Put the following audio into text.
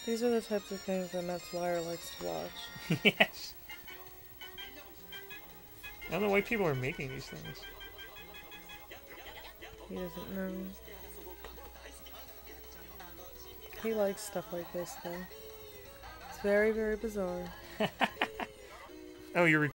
These are the types of things that Metzwire likes to watch. Yes. I don't know why people are making these things. He doesn't know. He likes stuff like this, though. It's very, very bizarre. Oh, you're